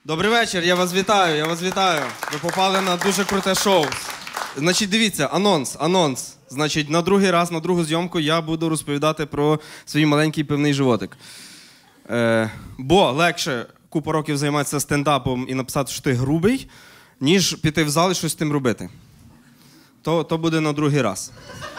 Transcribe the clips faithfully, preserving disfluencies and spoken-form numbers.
Добрий вечір, я вас вітаю, я вас вітаю. Ви попали на дуже круте шоу. Значить, дивіться, анонс, анонс. Значить, на другий раз, на другу зйомку я буду розповідати про свій маленький пивний животик. Е, бо легше купу років займатися стендапом і написати, що ти грубий, ніж піти в зал і щось з тим робити. То, то буде на другий раз.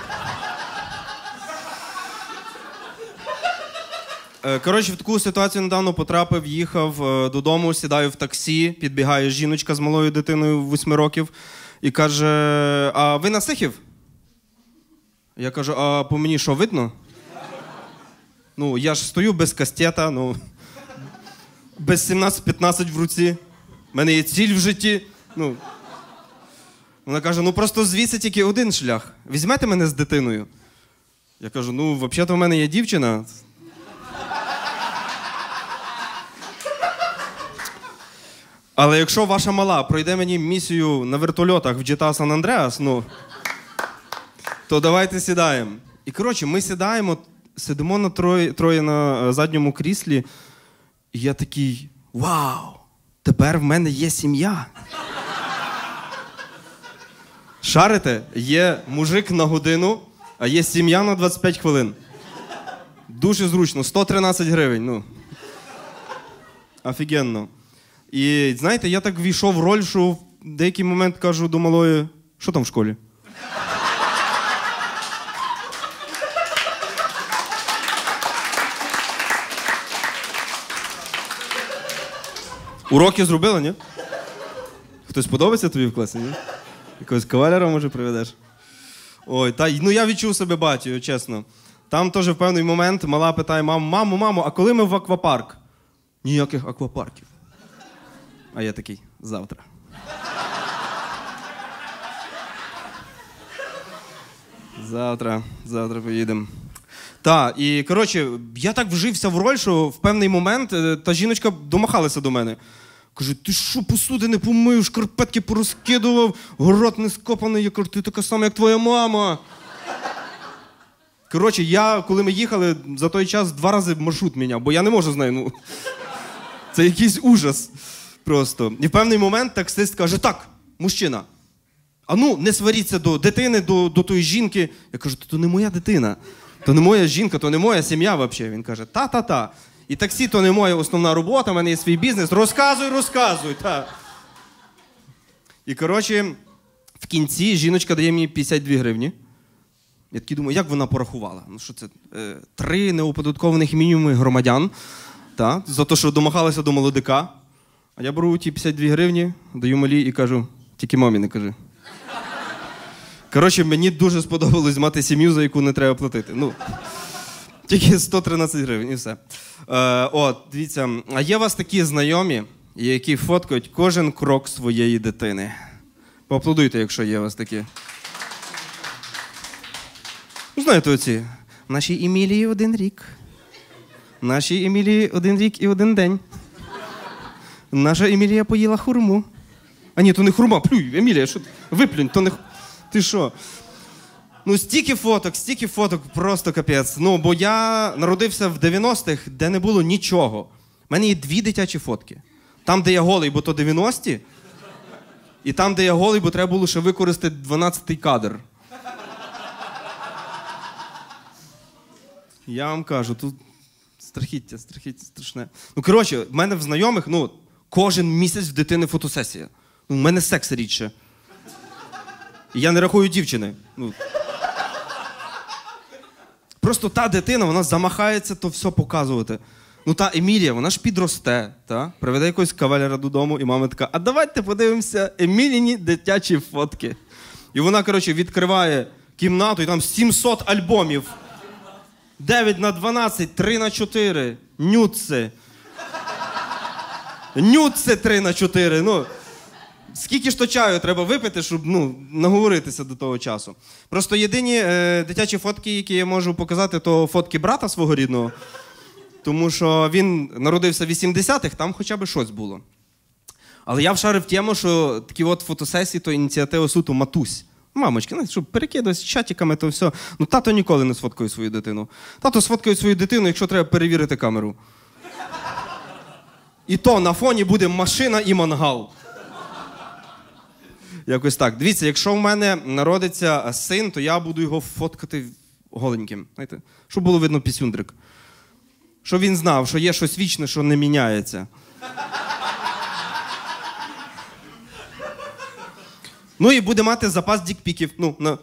Коротше, в таку ситуацію недавно потрапив, їхав додому, сідаю в таксі, підбігає жіночка з малою дитиною восьми років і каже: а ви на Сихів? Я кажу: а по мені що, видно? Ну, я ж стою без кастета, ну, без сімнадцять п'ятнадцять в руці. У мене є ціль в житті. Ну. Вона каже: ну просто звідси тільки один шлях. Візьмете мене з дитиною? Я кажу: ну, взагалі-то в мене є дівчина. Але якщо ваша мала пройде мені місію на вертольотах в джі ті ей San Andreas, ну, то давайте сідаємо. І, коротше, ми сідаємо, сидимо на троє, троє на задньому кріслі, і я такий: вау, тепер в мене є сім'я. Шарите? Є мужик на годину, а є сім'я на двадцять п'ять хвилин. Дуже зручно, сто тринадцять гривень, ну. Офігенно. І, знаєте, я так ввійшов в роль, що в деякий момент кажу до малої: що там в школі? Уроки зробила, ні? Хтось подобається тобі в класі, ні? Якогось кавалера, може, приведеш? Ой, та, ну я відчув себе батькою, чесно. Там теж в певний момент мала питає: маму, мамо, мамо, а коли ми в аквапарк? Ніяких аквапарків. А я такий: завтра. Завтра, завтра поїдемо. Так, і, коротше, я так вжився в роль, що в певний момент та жіночка домахалася до мене. Каже: ти що, посуди не помив, шкарпетки порозкидував, город не скопаний. Я кажу: ти така сама, як твоя мама. Коротше, я, коли ми їхали, за той час два рази маршрут міняв, бо я не можу з нею, ну, це якийсь ужас. Просто. І в певний момент таксист каже: так, мужчина, а ну, не сваріться до дитини, до, до тої жінки. Я кажу: то не моя дитина, то не моя жінка, то не моя сім'я взагалі. Він каже: та-та-та. І таксі то не моя основна робота, в мене є свій бізнес. Розказуй, розказуй, та. І, коротше, в кінці жіночка дає мені п'ятдесят дві гривні. Я такий думаю, як вона порахувала? Ну що це? Е, три неоподаткованих мінімуми громадян, та, за те, що домагалися до молодика. А я беру ті п'ятдесят дві гривні, даю малі і кажу: тільки мамі не кажи. Коротше, мені дуже сподобалось мати сім'ю, за яку не треба платити. Ну, тільки сто тринадцять гривень і все. Е, от, дивіться, а є у вас такі знайомі, які фоткають кожен крок своєї дитини? Поаплодуйте, якщо є у вас такі. Ну, знаєте оці: нашій Емілії один рік. Нашій Емілії один рік і один день. Наша Емілія поїла хурму. А ні, то не хурма, плюй, Емілія, що ти? Виплюнь, то не... Ти що? Ну, стільки фоток, стільки фоток, просто капець. Ну, бо я народився в дев'яностих, де не було нічого. У мене є дві дитячі фотки. Там, де я голий, бо то дев'яності, і там, де я голий, бо треба було ще використати дванадцятий кадр. Я вам кажу, тут страхіття, страхіття страшне. Ну, коротше, в мене в знайомих, ну, кожен місяць в дитини фотосесія. Ну, в мене секс рідше. І я не рахую дівчини. Ну. Просто та дитина, вона замахається то все показувати. Ну, та Емілія, вона ж підросте, та? Приведе якогось кавалера додому, і мама така: а давайте подивимося Еміліні дитячі фотки. І вона, коротше, відкриває кімнату, і там сімсот альбомів. дев'ять на дванадцять, три на чотири, нюци. Нюци три на чотири, ну. Скільки ж то чаю треба випити, щоб, ну, наговоритися до того часу. Просто єдині е, дитячі фотки, які я можу показати, то фотки брата свого рідного. Тому що він народився в вісімдесятих, там хоча б щось було. Але я вшарив тему, що такі от фотосесії, то ініціатива суто матусь. Мамочки, ну, щоб перекидуватися чатиками, то все. Ну, тато ніколи не сфоткає свою дитину. Тато сфоткає свою дитину, якщо треба перевірити камеру. І то на фоні буде машина і мангал. Якось так. Дивіться, якщо в мене народиться син, то я буду його фоткати голеньким. Знаєте? Щоб було видно пісюндрик. Щоб він знав, що є щось вічне, що не міняється. Ну і буде мати запас дікпіків. Ну, на...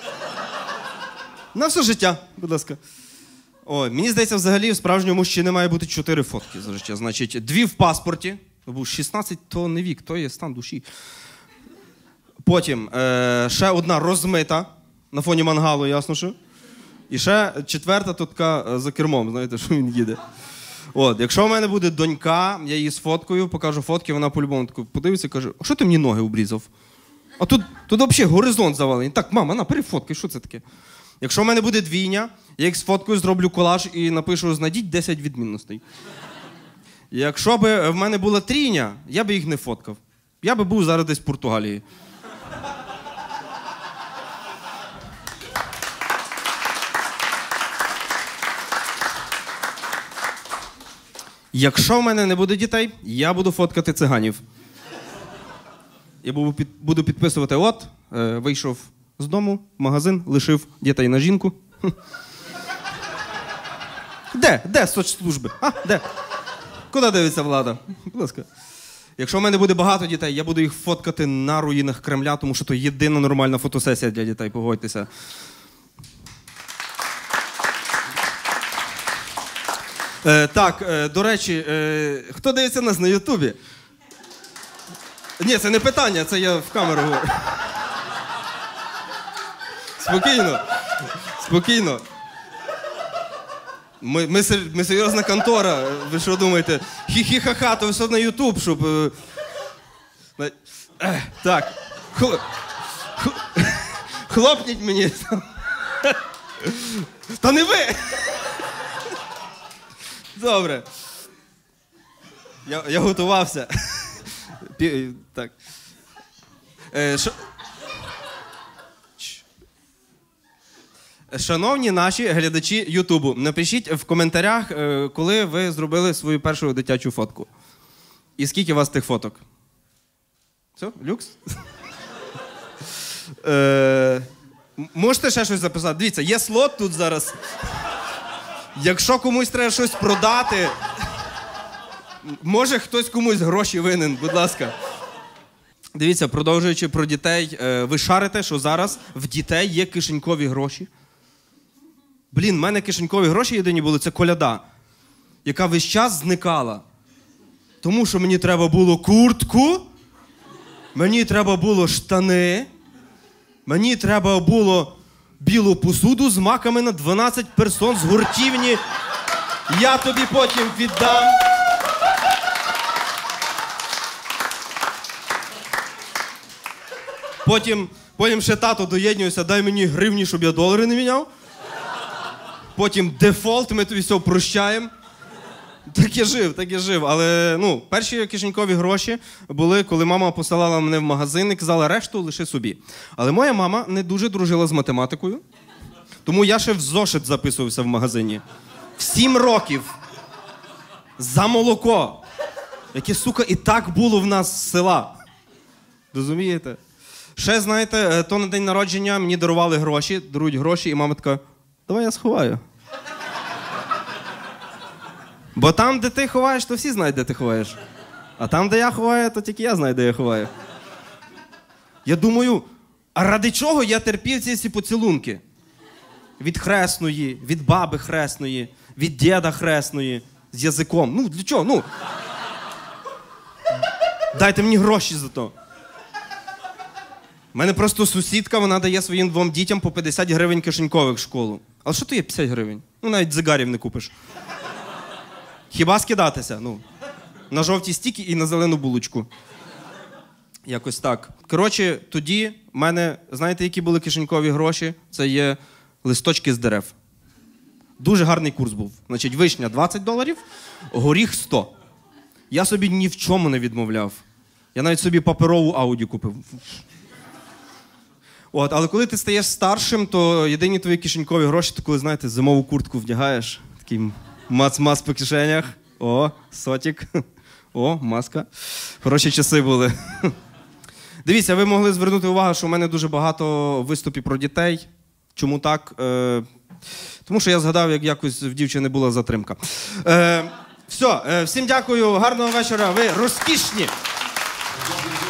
на все життя, будь ласка. О, мені здається, взагалі, у справжнього мужчини має бути чотири фотки за життя. Значить, дві в паспорті. Бо шістнадцять – то не вік, то є стан душі. Потім е- ще одна розмита на фоні мангалу, ясно що. І ще четверта тут така за кермом, знаєте, що він їде. От, якщо в мене буде донька, я її сфоткаю, покажу фотки, вона по-любому таку подивиться і каже: а що ти мені ноги обрізав? А тут, тут взагалі горизонт завалений. Так, мама, на, перефоткай, що це таке? Якщо в мене буде двійня, я їх сфоткаю, зроблю колаж і напишу: знайдіть десять відмінностей. Якщо б в мене була трійня, я б їх не фоткав. Я би був зараз десь в Португалії. Якщо в мене не буде дітей, я буду фоткати циганів. Я буду, під, буду підписувати: от, е, вийшов з дому, в магазин, лишив дітей на жінку. Де? Де соцслужби? А, де? Куди дивиться влада? Будь ласка. Якщо в мене буде багато дітей, я буду їх фоткати на руїнах Кремля, тому що то єдина нормальна фотосесія для дітей, погодьтеся. Е, так, е, до речі, е, хто дивиться нас на Ютубі? Ні, це не питання, це я в камеру говорю. Спокійно. Спокійно. Ми, ми, ми серйозна контора. Ви що думаєте? Хі-хі-ха-ха, то все на Ютуб, щоб... Е, е, так. Хл... Хл... Хлопніть мені. Та не ви! Добре. Я, я готувався. Пі... Так. Е, шо... Шановні наші глядачі Ютубу, напишіть в коментарях, коли ви зробили свою першу дитячу фотку. І скільки у вас тих фоток? Все? Люкс? е, можете ще щось записати? Дивіться, є слот тут зараз. Якщо комусь треба щось продати, може хтось комусь гроші винен, будь ласка. Дивіться, продовжуючи про дітей, ви шарите, що зараз в дітей є кишенькові гроші? Блін, в мене кишенькові гроші єдині були, це коляда, яка весь час зникала. Тому що мені треба було куртку, мені треба було штани, мені треба було білу посуду з маками на дванадцять персон з гуртівні. Я тобі потім віддам. Потім, потім ще тато доєднюється: дай мені гривні, щоб я долари не міняв. Потім дефолт, ми тобі все прощаємо. Так я жив, так я жив. Але, ну, перші кишенькові гроші були, коли мама посилала мене в магазин і казала: решту лиши собі. Але моя мама не дуже дружила з математикою, тому я ще в зошит записувався в магазині. В сім років. За молоко. Яке, сука, і так було в нас з села. Розумієте? Ще, знаєте, то на день народження мені дарували гроші, дарують гроші, і мама така: давай я сховаю. Бо там, де ти ховаєш, то всі знають, де ти ховаєш. А там, де я ховаю, то тільки я знаю, де я ховаю. Я думаю, а ради чого я терпів ці всі поцілунки? Від хресної, від баби хресної, від діда хресної, з язиком. Ну, для чого? Ну. Дайте мені гроші за то. У мене просто сусідка, вона дає своїм двом дітям по п'ятдесят гривень кишенькових в школу. Але що то є п'ятдесят гривень? Ну, навіть дзигарів не купиш. Хіба скидатися? Ну, на жовті стіки і на зелену булочку. Якось так. Коротше, тоді в мене, знаєте, які були кишенькові гроші? Це є листочки з дерев. Дуже гарний курс був. Значить, вишня двадцять доларів, горіх сто. Я собі ні в чому не відмовляв. Я навіть собі паперову Ауді купив. От, але коли ти стаєш старшим, то єдині твої кишенькові гроші, то коли, знаєте, зимову куртку вдягаєш, такий мац-мац по кишенях, о, сотік, О, маска. Хороші часи були. Дивіться, ви могли звернути увагу, що в мене дуже багато виступів про дітей. Чому так? Е, тому що я згадав, як якось в дівчини була затримка. Е, все, е, всім дякую, гарного вечора, ви розкішні!